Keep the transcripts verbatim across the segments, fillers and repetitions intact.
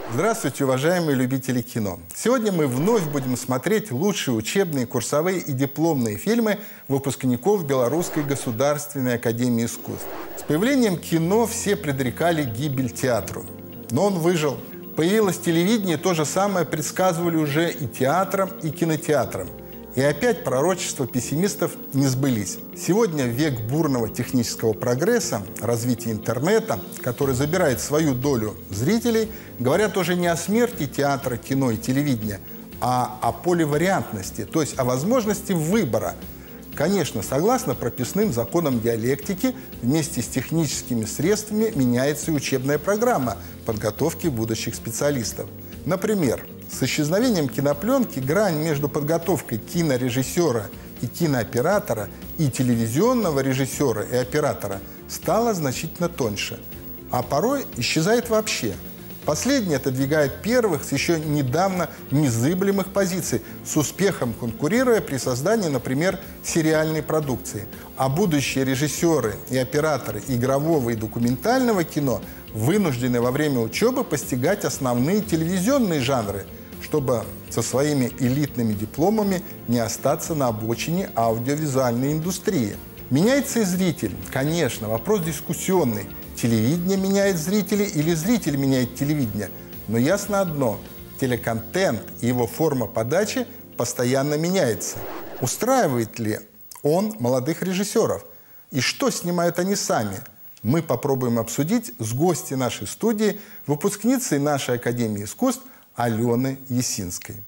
Здравствуйте, уважаемые любители кино! Сегодня мы вновь будем смотреть лучшие учебные, курсовые и дипломные фильмы выпускников Белорусской государственной академии искусств. С появлением кино все предрекали гибель театру. Но он выжил. Появилось телевидение, то же самое предсказывали уже и театрам, и кинотеатрам. И опять пророчества пессимистов не сбылись. Сегодня век бурного технического прогресса, развития интернета, который забирает свою долю зрителей, говорят уже не о смерти театра, кино и телевидения, а о поливариантности, то есть о возможности выбора. Конечно, согласно прописным законам диалектики, вместе с техническими средствами меняется и учебная программа подготовки будущих специалистов. Например, с исчезновением кинопленки грань между подготовкой кинорежиссера и кинооператора и телевизионного режиссера и оператора стала значительно тоньше, а порой исчезает вообще. Последнее отодвигает первых с еще недавно незыблемых позиций, с успехом конкурируя при создании, например, сериальной продукции. А будущие режиссеры и операторы игрового и документального кино вынуждены во время учебы постигать основные телевизионные жанры, чтобы со своими элитными дипломами не остаться на обочине аудиовизуальной индустрии. Меняется и зритель. Конечно, вопрос дискуссионный. Телевидение меняет зрителей или зритель меняет телевидение. Но ясно одно – телеконтент и его форма подачи постоянно меняется. Устраивает ли он молодых режиссеров? И что снимают они сами? Мы попробуем обсудить с гостьей нашей студии, выпускницей нашей Академии искусств Алены Есинской.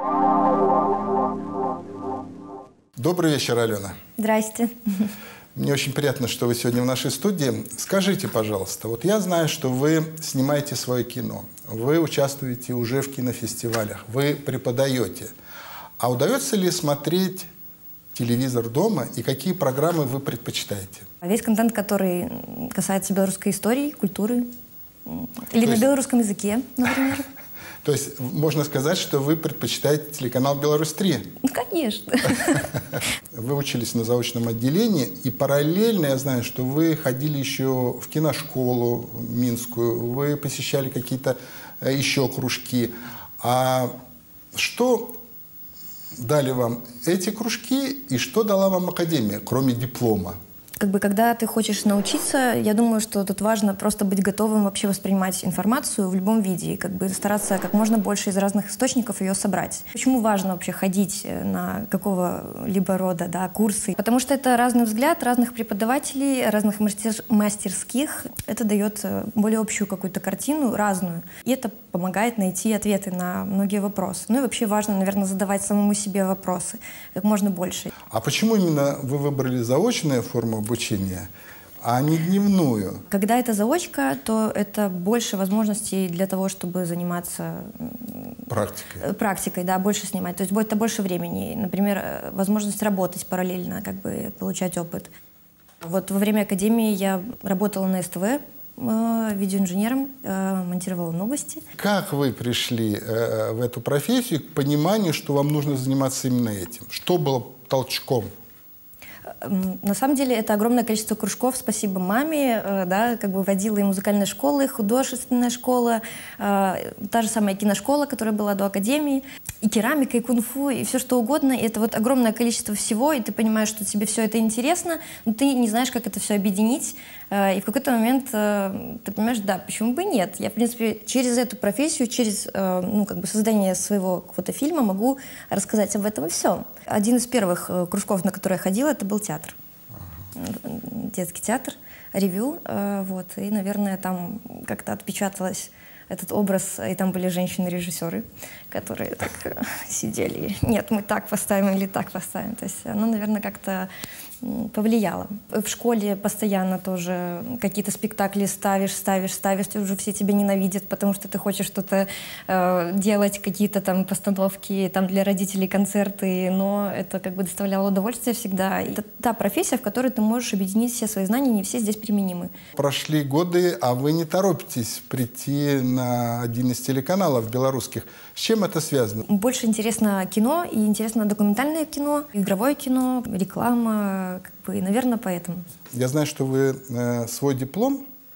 Добрый вечер, Алена. Здрасте. Мне очень приятно, что вы сегодня в нашей студии. Скажите, пожалуйста, вот я знаю, что вы снимаете свое кино, вы участвуете уже в кинофестивалях, вы преподаете. А удается ли смотреть телевизор дома и какие программы вы предпочитаете? Весь контент, который касается белорусской истории, культуры, или на белорусском языке, например. То есть можно сказать, что вы предпочитаете телеканал «Беларусь-три»? Ну, конечно. Вы учились на заочном отделении, и параллельно я знаю, что вы ходили еще в киношколу минскую, вы посещали какие-то еще кружки. А что дали вам эти кружки и что дала вам академия, кроме диплома? Как бы, когда ты хочешь научиться, я думаю, что тут важно просто быть готовым вообще воспринимать информацию в любом виде и как бы стараться как можно больше из разных источников ее собрать. Почему важно вообще ходить на какого-либо рода, да, курсы? Потому что это разный взгляд разных преподавателей, разных мастер мастерских. Это дает более общую какую-то картину, разную. И это помогает найти ответы на многие вопросы. Ну и вообще важно, наверное, задавать самому себе вопросы как можно больше. А почему именно вы выбрали заочную форму обучения, а не дневную? Когда это заочка, то это больше возможностей для того, чтобы заниматься практикой, практикой, да, больше снимать. То есть будет больше времени. Например, возможность работать параллельно, как бы получать опыт. Вот во время академии я работала на СТВ, видеоинженером, монтировала новости. Как вы пришли в эту профессию к пониманию, что вам нужно заниматься именно этим? Что было толчком? На самом деле это огромное количество кружков. Спасибо маме, да, как бы водила и музыкальная школа, и художественная школа, та же самая киношкола, которая была до академии, и керамика, и кунг-фу, и все что угодно. И это вот огромное количество всего, и ты понимаешь, что тебе все это интересно, но ты не знаешь, как это все объединить. И в какой-то момент ты понимаешь, да, почему бы нет? Я, в принципе, через эту профессию, через ну, как бы создание своего какого-то фильма могу рассказать об этом и всем. Один из первых кружков, на который я ходила, это был театр. Ага. Детский театр, ревю. Вот, и, наверное, там как-то отпечаталось этот образ, и там были женщины-режиссеры, которые так сидели. Нет, мы так поставим или так поставим. То есть оно, наверное, как-то повлияло. В школе постоянно тоже какие-то спектакли ставишь, ставишь, ставишь, и уже все тебя ненавидят, потому что ты хочешь что-то э, делать, какие-то там постановки, там для родителей концерты, но это как бы доставляло удовольствие всегда. Это та профессия, в которой ты можешь объединить все свои знания, не все здесь применимы. Прошли годы, а вы не торопитесь прийти на один из телеканалов белорусских. С чем это связано? Больше интересно кино, и интересно документальное кино, игровое кино, реклама, как бы, и, наверное, поэтому. Я знаю, что вы э, свой диплом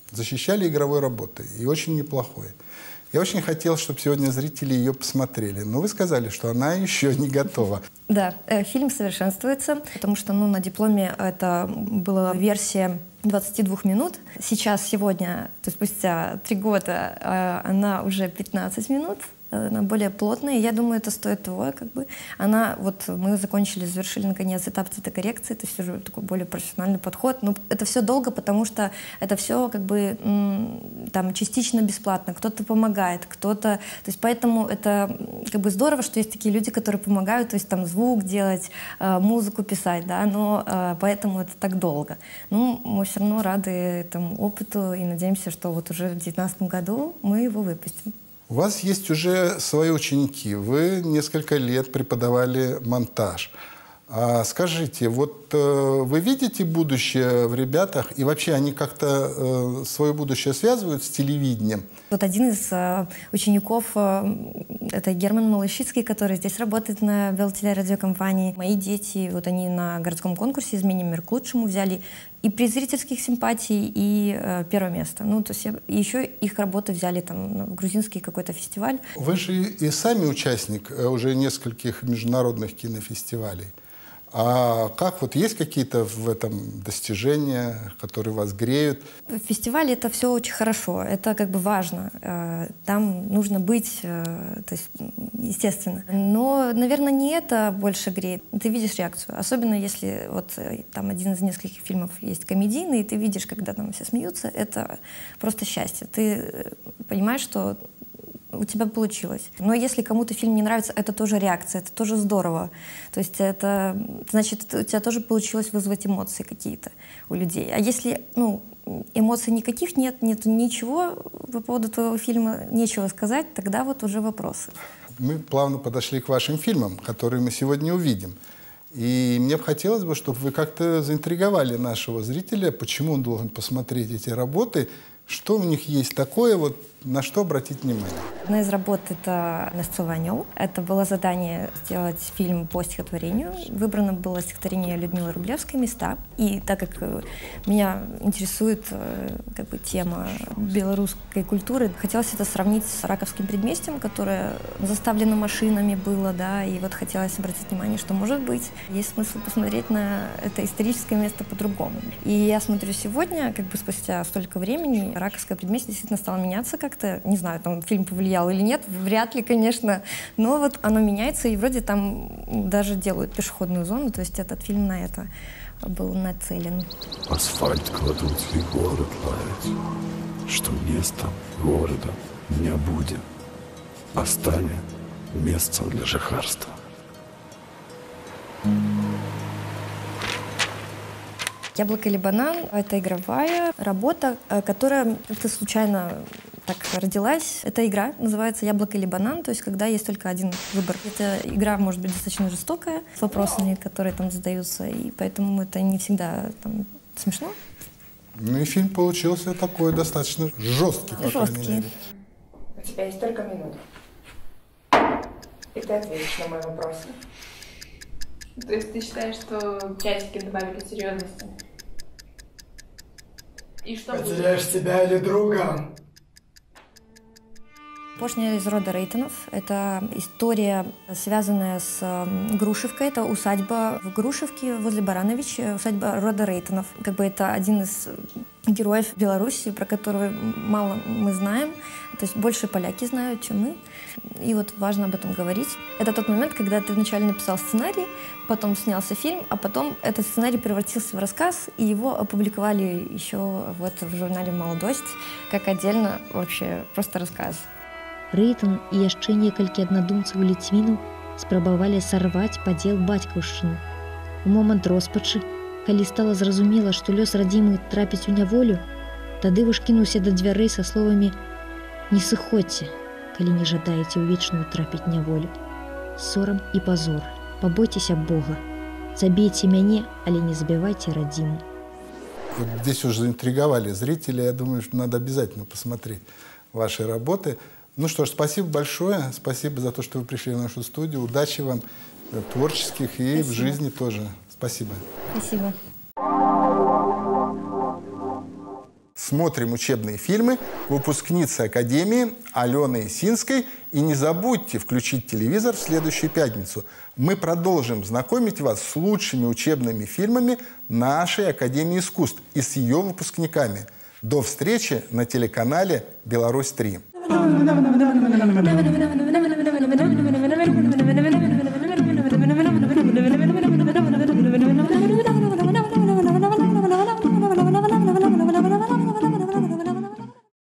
защищали игровой работой, и очень неплохой. Я очень хотел, чтобы сегодня зрители ее посмотрели, но вы сказали, что она еще не готова. Да, э, фильм совершенствуется, потому что ну, на дипломе это была версия двадцати двух минут. Сейчас, сегодня, то есть спустя три года, э, она уже пятнадцать минут. Она более плотная, и я думаю, это стоит того, как бы. Она, вот мы закончили, завершили, наконец, этап цветокоррекции, то есть уже такой более профессиональный подход. Но это все долго, потому что это все, как бы, там, частично бесплатно. Кто-то помогает, кто-то... То есть поэтому это, как бы, здорово, что есть такие люди, которые помогают, то есть там звук делать, музыку писать, да, но поэтому это так долго. Ну, мы все равно рады этому опыту и надеемся, что вот уже в две тысячи девятнадцатом году мы его выпустим. У вас есть уже свои ученики, вы несколько лет преподавали монтаж. А скажите, вот э, вы видите будущее в ребятах, и вообще они как-то э, свое будущее связывают с телевидением? Вот один из э, учеников, э, это Герман Малышицкий, который здесь работает на Белтелерадиокомпании. Мои дети, вот они на городском конкурсе «Изменим мир к лучшему» взяли и приз зрительских симпатий, и э, первое место. Ну, то есть я, и еще их работы взяли там в грузинский какой-то фестиваль. Вы же и сами участник уже нескольких международных кинофестивалей. А как, вот есть какие-то в этом достижения, которые вас греют? В фестивале это все очень хорошо, это как бы важно. Там нужно быть, то есть, естественно. Но, наверное, не это больше греет. Ты видишь реакцию. Особенно если вот там один из нескольких фильмов есть комедийный, и ты видишь, когда там все смеются, это просто счастье. Ты понимаешь, что у тебя получилось. Но если кому-то фильм не нравится, это тоже реакция, это тоже здорово. То есть это значит, у тебя тоже получилось вызвать эмоции какие-то у людей. А если ну, эмоций никаких нет, нет ничего по поводу твоего фильма, нечего сказать, тогда вот уже вопросы. Мы плавно подошли к вашим фильмам, которые мы сегодня увидим. И мне бы хотелось бы, чтобы вы как-то заинтриговали нашего зрителя, почему он должен посмотреть эти работы, что в них есть такое, вот, на что обратить внимание. Одна из работ — это «Месцовый анёл». Это было задание сделать фильм по стихотворению. Выбрано было стихотворение Людмилы Рублевской «Места». И так как меня интересует как бы, тема белорусской культуры, хотелось это сравнить с Раковским предместьем, которое заставлено машинами было, да, и вот хотелось обратить внимание, что, может быть, есть смысл посмотреть на это историческое место по-другому. И я смотрю сегодня, как бы спустя столько времени, Раковское предместье действительно стало меняться как-то. Не знаю, там фильм повлиял или нет, вряд ли, конечно. Но вот оно меняется, и вроде там даже делают пешеходную зону, то есть этот фильм на это был нацелен. Асфальт кладут и город лаять, что места города не будет, а стане местом для жыхарства. «Яблоко или банан» — это игровая работа, которая как-то случайно так родилась. Эта игра называется «Яблоко или банан», то есть когда есть только один выбор. Эта игра может быть достаточно жестокая, с вопросами, которые там задаются, и поэтому это не всегда там, смешно. Ну и фильм получился такой достаточно жесткий. Жесткий. У тебя есть только минута. И ты ответишь на мой вопрос. То есть ты считаешь, что часики добавили серьезности? И что Потеряешь будет? себя или друга? «Пошня из рода Рейтонов» — это история, связанная с Грушевкой. Это усадьба в Грушевке возле Барановича, усадьба рода Рейтонов. Как бы это один из героев Беларуси, про которого мало мы знаем. То есть больше поляки знают, чем мы. И вот важно об этом говорить. Это тот момент, когда ты вначале написал сценарий, потом снялся фильм, а потом этот сценарий превратился в рассказ, и его опубликовали еще вот в журнале «Молодость», как отдельно вообще просто рассказ. Рэйтан і яшчэ некалькі аднадумцаў ліцвінаў спрабавалі сарваць падзел бацькаўшчыны. У момант роспачы, калі стала зразумела, што лёс радзімы трапіць у няволю, тады ваш кінуўся да дзвярэй са словамі «Не сыходзьце, калі не жадаеце ў вечную трапіць няволю. Сорам і пазор, пабойцеся Бога. Забейце мяне, але не забівайце радзіму». Вот здесь уже заинтриговали зрители. Я думаю, что надо обязательно посмотреть ваши работы. Ну что ж, спасибо большое. Спасибо за то, что вы пришли в нашу студию. Удачи вам творческих и спасибо. В жизни тоже. Спасибо. Спасибо. смотрим учебные фильмы выпускницы Академии Алены Исинской. И не забудьте включить телевизор в следующую пятницу. Мы продолжим знакомить вас с лучшими учебными фильмами нашей Академии искусств и с ее выпускниками. До встречи на телеканале «Беларусь три».